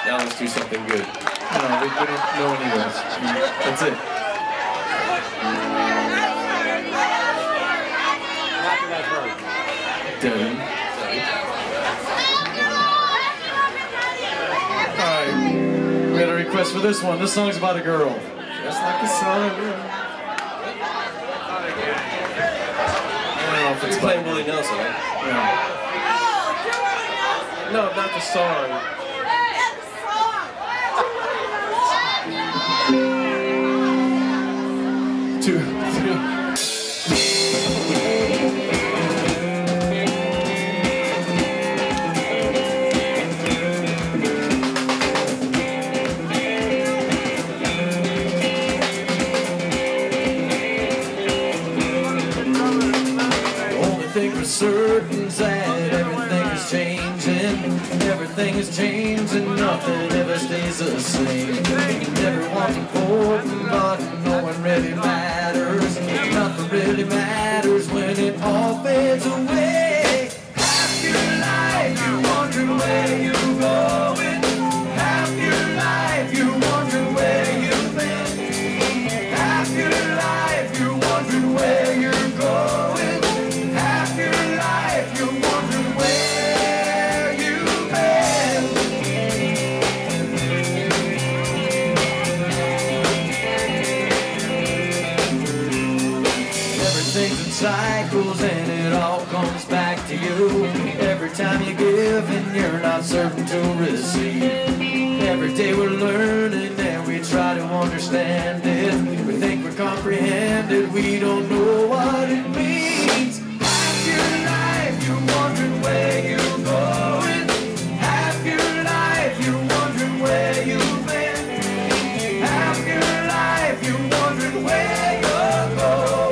Now let's do something good. No, we don't know any of those. That's it. After that bird. Devin. Alright, we had a request for this one. This song's about a girl. Just like the sun. I don't know if it's You're playing Willie Nelson, right? Yeah. No, not the song. Two. Thing for certain is that everything is changing. Everything is changing, nothing ever stays the same. Everyone's important, but no one really matters. Nothing really matters when it all fades away. Half your life you wonder where you're going. Half your life you wonder where you've been. Half your life you're wondering where you're going. Things in cycles and it all comes back to you. Every time you give and you're not certain to receive. Every day we're learning and we try to understand it. We think we're comprehended, we don't know what it means. Half your life you're wondering where you're going. Half your life you're wondering where you've been. Half your life you're wondering where you're going.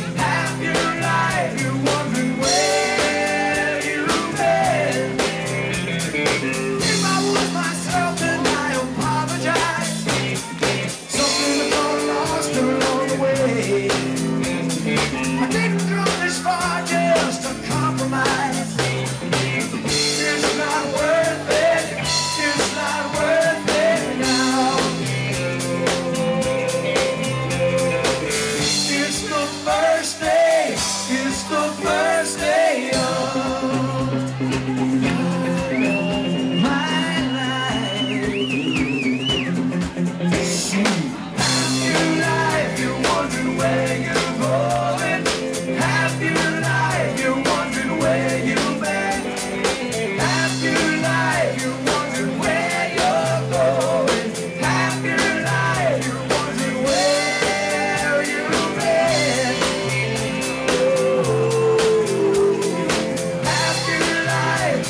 I didn't come this far just to compromise. It's not worth it. It's not worth it now. It's the first day. It's the first day of my life. Half your life you're wondering where you're going. Half your life you're wondering where you've been. Half your life you're wondering where you're going. Half your life you're wondering where you've been. Half your life.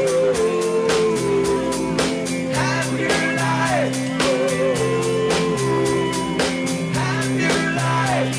Half your life. Half your life.